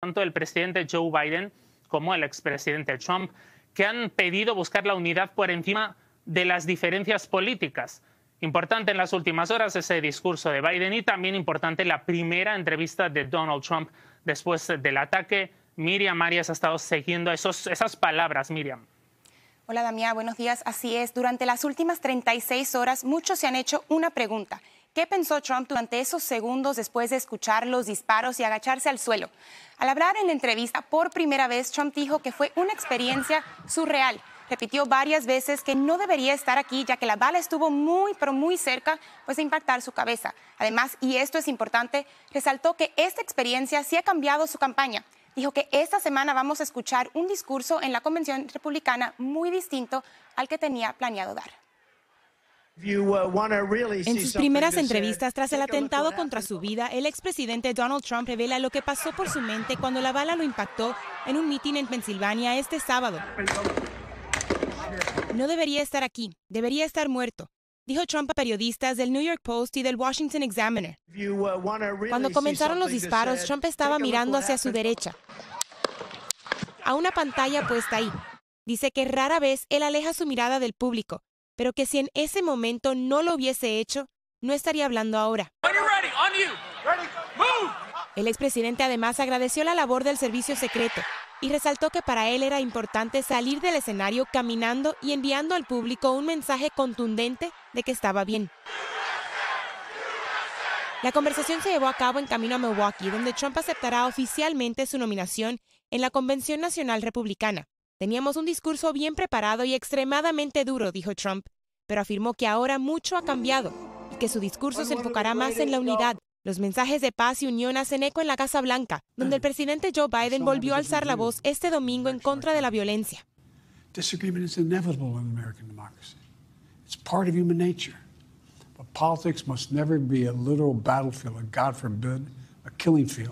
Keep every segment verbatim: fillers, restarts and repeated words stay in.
tanto el presidente Joe Biden como el expresidente Trump, que han pedido buscar la unidad por encima de las diferencias políticas. Importante en las últimas horas ese discurso de Biden y también importante la primera entrevista de Donald Trump después del ataque. Miriam Arias ha estado siguiendo esos, esas palabras, Miriam. Hola, Damián, buenos días. Así es, durante las últimas treinta y seis horas muchos se han hecho una pregunta. ¿Qué pensó Trump durante esos segundos después de escuchar los disparos y agacharse al suelo? Al hablar en la entrevista por primera vez, Trump dijo que fue una experiencia surreal. Repitió varias veces que no debería estar aquí, ya que la bala estuvo muy, pero muy cerca pues, de impactar su cabeza. Además, y esto es importante, resaltó que esta experiencia sí ha cambiado su campaña. Dijo que esta semana vamos a escuchar un discurso en la convención republicana muy distinto al que tenía planeado dar. En sus primeras entrevistas tras el atentado contra su vida, el expresidente Donald Trump revela lo que pasó por su mente cuando la bala lo impactó en un mitin en Pensilvania este sábado. No debería estar aquí, debería estar muerto, dijo Trump a periodistas del New York Post y del Washington Examiner. Cuando comenzaron los disparos, Trump estaba mirando hacia su derecha, a una pantalla puesta ahí. Dice que rara vez él aleja su mirada del público, pero que si en ese momento no lo hubiese hecho, no estaría hablando ahora. El expresidente además agradeció la labor del servicio secreto y resaltó que para él era importante salir del escenario caminando y enviando al público un mensaje contundente de que estaba bien. La conversación se llevó a cabo en camino a Milwaukee, donde Trump aceptará oficialmente su nominación en la Convención Nacional Republicana. Teníamos un discurso bien preparado y extremadamente duro, dijo Trump, pero afirmó que ahora mucho ha cambiado y que su discurso se enfocará más en la unidad. Los mensajes de paz y unión hacen eco en la Casa Blanca, donde el presidente Joe Biden volvió a alzar la voz este domingo en contra de la violencia. Disagreement is inevitable in American democracy. It's part of human nature. But politics must never be a literal battlefield, a God forbid, a killing field.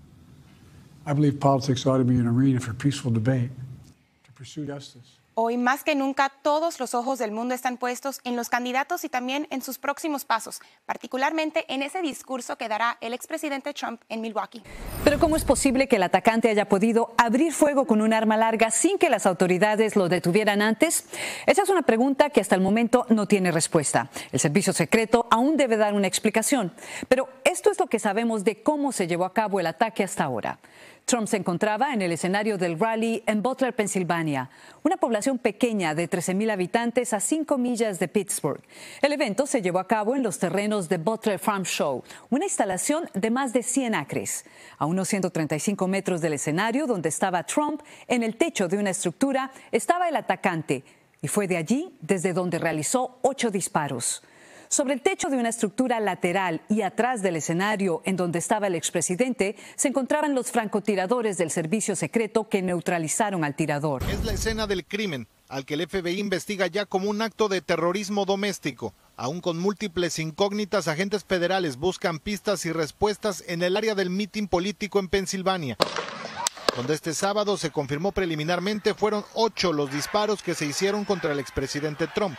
I believe politics ought to be an arena for peaceful debate, to pursue justice. Hoy más que nunca todos los ojos del mundo están puestos en los candidatos y también en sus próximos pasos, particularmente en ese discurso que dará el expresidente Trump en Milwaukee. Pero ¿cómo es posible que el atacante haya podido abrir fuego con un arma larga sin que las autoridades lo detuvieran antes? Esa es una pregunta que hasta el momento no tiene respuesta. El servicio secreto aún debe dar una explicación. Pero esto es lo que sabemos de cómo se llevó a cabo el ataque hasta ahora. Trump se encontraba en el escenario del rally en Butler, Pensilvania, una población pequeña de trece mil habitantes a cinco millas de Pittsburgh. El evento se llevó a cabo en los terrenos de Butler Farm Show, una instalación de más de cien acres. A unos ciento treinta y cinco metros del escenario donde estaba Trump, en el techo de una estructura, estaba el atacante y fue de allí desde donde realizó ocho disparos. Sobre el techo de una estructura lateral y atrás del escenario en donde estaba el expresidente se encontraban los francotiradores del servicio secreto que neutralizaron al tirador. Es la escena del crimen, al que el F B I investiga ya como un acto de terrorismo doméstico. Aún con múltiples incógnitas, agentes federales buscan pistas y respuestas en el área del mitin político en Pensilvania, donde este sábado se confirmó preliminarmente fueron ocho los disparos que se hicieron contra el expresidente Trump.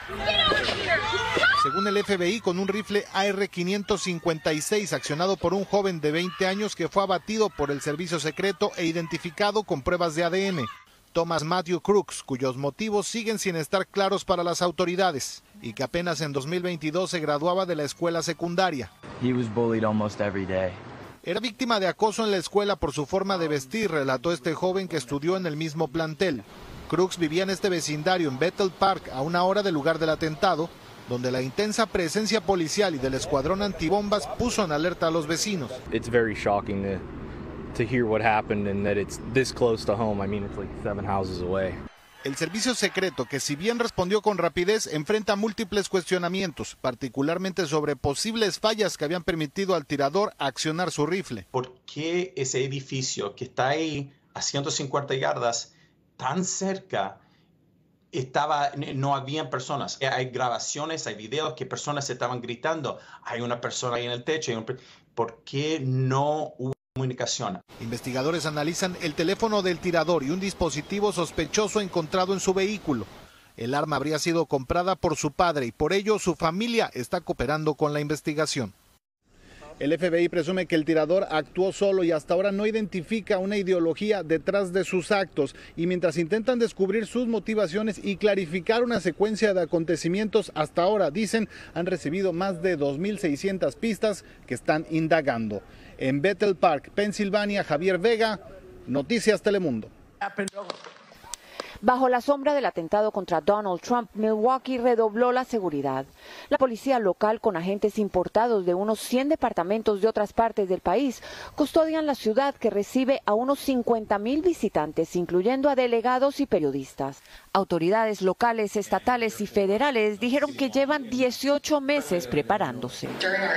Según el F B I, con un rifle A R quinientos cincuenta y seis accionado por un joven de veinte años que fue abatido por el servicio secreto e identificado con pruebas de A D N. Thomas Matthew Crooks, cuyos motivos siguen sin estar claros para las autoridades, y que apenas en dos mil veintidós se graduaba de la escuela secundaria. He was bullied almost every day. Era víctima de acoso en la escuela por su forma de vestir, relató este joven que estudió en el mismo plantel. Crooks vivía en este vecindario en Bethel Park, a una hora del lugar del atentado, donde la intensa presencia policial y del escuadrón antibombas puso en alerta a los vecinos. It's very shocking to, to hear what happened and that it's this close to home. I mean, it's like seven houses away. El servicio secreto, que si bien respondió con rapidez, enfrenta múltiples cuestionamientos, particularmente sobre posibles fallas que habían permitido al tirador accionar su rifle. ¿Por qué ese edificio que está ahí a ciento cincuenta yardas, tan cerca, estaba, no habían personas? Hay grabaciones, hay videos que personas estaban gritando, hay una persona ahí en el techo. Hay un... ¿Por qué no hubo comunicación? Investigadores analizan el teléfono del tirador y un dispositivo sospechoso encontrado en su vehículo. El arma habría sido comprada por su padre y por ello su familia está cooperando con la investigación. El F B I presume que el tirador actuó solo y hasta ahora no identifica una ideología detrás de sus actos. Y mientras intentan descubrir sus motivaciones y clarificar una secuencia de acontecimientos, hasta ahora, dicen, han recibido más de dos mil seiscientas pistas que están indagando. En Bethel Park, Pensilvania, Javier Vega, Noticias Telemundo. Bajo la sombra del atentado contra Donald Trump, Milwaukee redobló la seguridad. La policía local, con agentes importados de unos cien departamentos de otras partes del país, custodian la ciudad, que recibe a unos cincuenta mil visitantes, incluyendo a delegados y periodistas. Autoridades locales, estatales y federales dijeron que llevan dieciocho meses preparándose.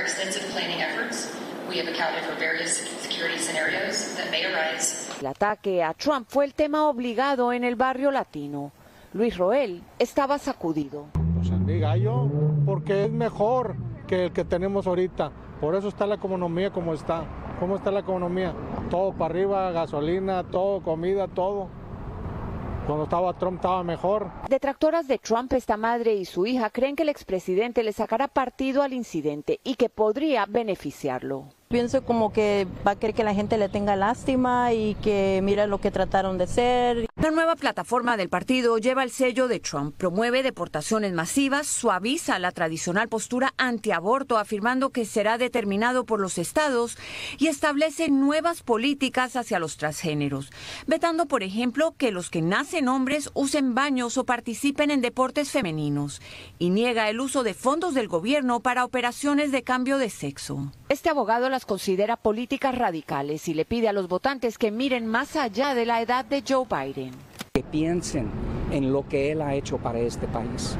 El ataque a Trump fue el tema obligado en el barrio latino. Luis Roel estaba sacudido. Pues a mí gallo, porque es mejor que el que tenemos ahorita. Por eso está la economía como está. ¿Cómo está la economía? Todo para arriba, gasolina, todo, comida, todo. Cuando estaba Trump estaba mejor. Detractoras de Trump, esta madre y su hija creen que el expresidente le sacará partido al incidente y que podría beneficiarlo. Pienso como que va a querer que la gente le tenga lástima y que mira lo que trataron de hacer. La nueva plataforma del partido lleva el sello de Trump, promueve deportaciones masivas, suaviza la tradicional postura antiaborto, afirmando que será determinado por los estados, y establece nuevas políticas hacia los transgéneros, vetando, por ejemplo, que los que nacen hombres usen baños o participen en deportes femeninos, y niega el uso de fondos del gobierno para operaciones de cambio de sexo. Este abogado las considera políticas radicales y le pide a los votantes que miren más allá de la edad de Joe Biden. Que piensen en lo que él ha hecho para este país.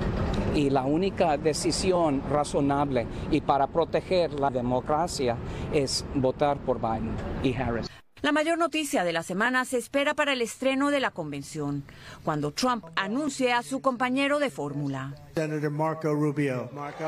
Y la única decisión razonable y para proteger la democracia es votar por Biden y Harris. La mayor noticia de la semana se espera para el estreno de la convención, cuando Trump anuncie a su compañero de fórmula. Senator Marco Rubio. Marco.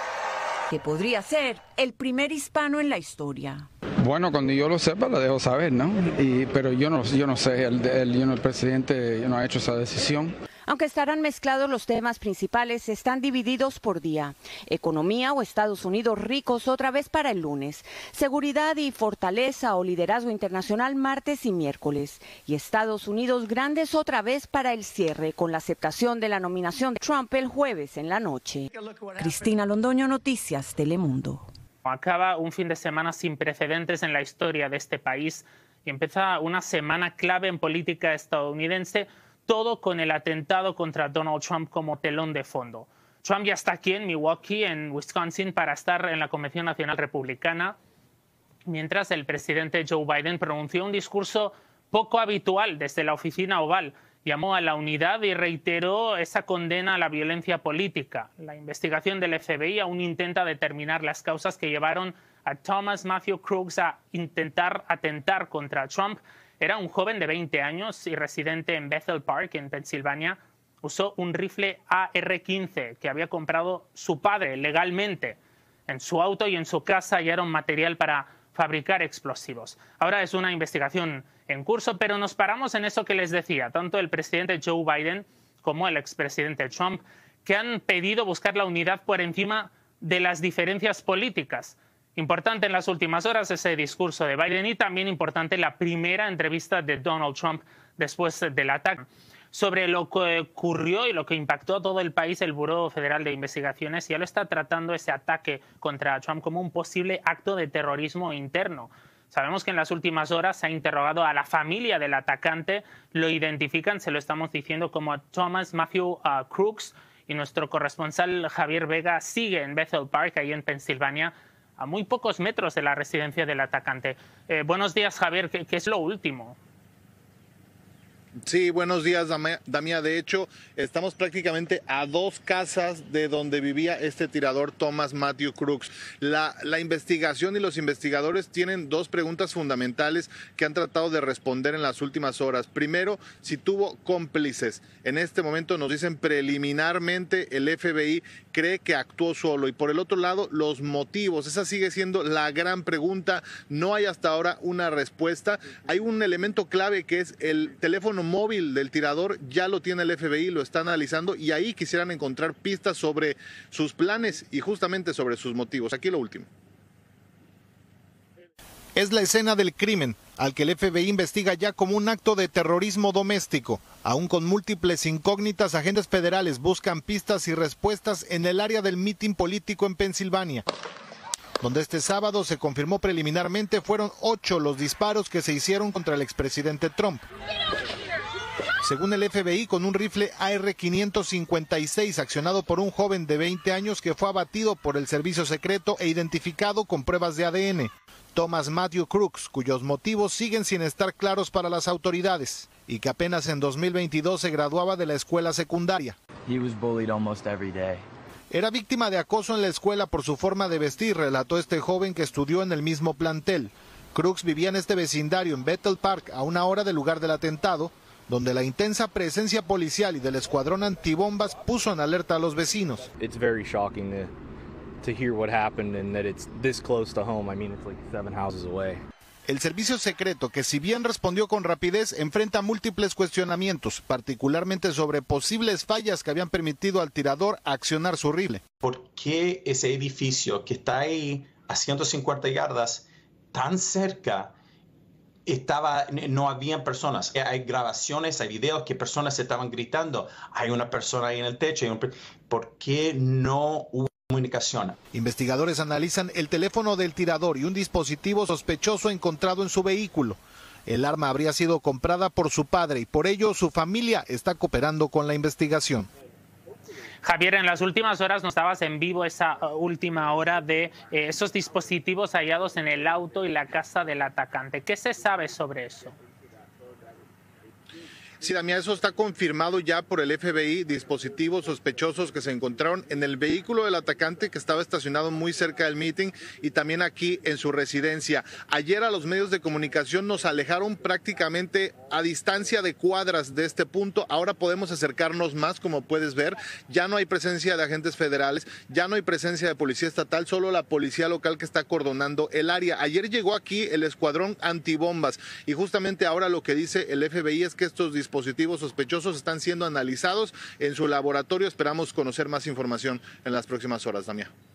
Que podría ser el primer hispano en la historia. Bueno, cuando yo lo sepa lo dejo saber, ¿no? Y, pero yo no, yo no sé, el, el, el, el presidente no ha hecho esa decisión. Aunque estarán mezclados, los temas principales están divididos por día. Economía o Estados Unidos ricos otra vez para el lunes. Seguridad y fortaleza o liderazgo internacional martes y miércoles. Y Estados Unidos grandes otra vez para el cierre, con la aceptación de la nominación de Trump el jueves en la noche. Cristina Londoño, Noticias Telemundo. Acaba un fin de semana sin precedentes en la historia de este país y empieza una semana clave en política estadounidense, todo con el atentado contra Donald Trump como telón de fondo. Trump ya está aquí en Milwaukee, en Wisconsin, para estar en la Convención Nacional Republicana, mientras el presidente Joe Biden pronunció un discurso poco habitual desde la oficina oval. Llamó a la unidad y reiteró esa condena a la violencia política. La investigación del F B I aún intenta determinar las causas que llevaron a Thomas Matthew Crooks a intentar atentar contra Trump. Era un joven de veinte años y residente en Bethel Park, en Pensilvania. Usó un rifle A R quince que había comprado su padre legalmente. En su auto y en su casa hallaron material para fabricar explosivos. Ahora es una investigación en curso, pero nos paramos en eso que les decía, tanto el presidente Joe Biden como el expresidente Trump, que han pedido buscar la unidad por encima de las diferencias políticas. Importante en las últimas horas ese discurso de Biden y también importante la primera entrevista de Donald Trump después del ataque. Sobre lo que ocurrió y lo que impactó a todo el país, el Buró Federal de Investigaciones ya lo está tratando ese ataque contra Trump como un posible acto de terrorismo interno. Sabemos que en las últimas horas se ha interrogado a la familia del atacante, lo identifican, se lo estamos diciendo, como Thomas Matthew uh, Crooks, y nuestro corresponsal Javier Vega sigue en Bethel Park, ahí en Pensilvania, a muy pocos metros de la residencia del atacante. Eh, buenos días, Javier, ¿qué, qué es lo último? Sí, buenos días, Damía. De hecho, estamos prácticamente a dos casas de donde vivía este tirador Thomas Matthew Crooks. La, la investigación y los investigadores tienen dos preguntas fundamentales que han tratado de responder en las últimas horas. Primero, si tuvo cómplices. En este momento nos dicen preliminarmente el F B I cree que actuó solo. Y por el otro lado, los motivos. Esa sigue siendo la gran pregunta. No hay hasta ahora una respuesta. Hay un elemento clave que es el teléfono móvil del tirador, ya lo tiene el F B I, lo está analizando y ahí quisieran encontrar pistas sobre sus planes y justamente sobre sus motivos. Aquí lo último. Es la escena del crimen, al que el F B I investiga ya como un acto de terrorismo doméstico. Aún con múltiples incógnitas, agentes federales buscan pistas y respuestas en el área del mitin político en Pensilvania, donde este sábado se confirmó preliminarmente fueron ocho los disparos que se hicieron contra el expresidente Trump. Según el F B I, con un rifle A R quinientos cincuenta y seis accionado por un joven de veinte años que fue abatido por el servicio secreto e identificado con pruebas de A D N. Thomas Matthew Crooks, cuyos motivos siguen sin estar claros para las autoridades, y que apenas en dos mil veintidós se graduaba de la escuela secundaria. He was bullied almost every day. Era víctima de acoso en la escuela por su forma de vestir, relató este joven que estudió en el mismo plantel. Crooks vivía en este vecindario en Bethel Park, a una hora del lugar del atentado, donde la intensa presencia policial y del escuadrón antibombas puso en alerta a los vecinos. It's very shocking to, to hear what happened and that it's this close to home. I mean, it's like seven houses away. El servicio secreto, que si bien respondió con rapidez, enfrenta múltiples cuestionamientos, particularmente sobre posibles fallas que habían permitido al tirador accionar su rifle. ¿Por qué ese edificio que está ahí a ciento cincuenta yardas, tan cerca, estaba, no habían personas? Hay grabaciones, hay videos que personas se estaban gritando. Hay una persona ahí en el techo. Hay un... ¿Por qué no hubo comunicación? Investigadores analizan el teléfono del tirador y un dispositivo sospechoso encontrado en su vehículo. El arma habría sido comprada por su padre y por ello su familia está cooperando con la investigación. Javier, en las últimas horas nos dabas en vivo esa última hora de eh, esos dispositivos hallados en el auto y la casa del atacante. ¿Qué se sabe sobre eso? Sí, Damián, eso está confirmado ya por el F B I, dispositivos sospechosos que se encontraron en el vehículo del atacante que estaba estacionado muy cerca del meeting y también aquí en su residencia. Ayer a los medios de comunicación nos alejaron prácticamente a distancia de cuadras de este punto. Ahora podemos acercarnos más, como puedes ver. Ya no hay presencia de agentes federales, ya no hay presencia de policía estatal, solo la policía local que está acordonando el área. Ayer llegó aquí el escuadrón antibombas y justamente ahora lo que dice el F B I es que estos dispositivos dispositivos sospechosos están siendo analizados en su laboratorio. Esperamos conocer más información en las próximas horas, Damián.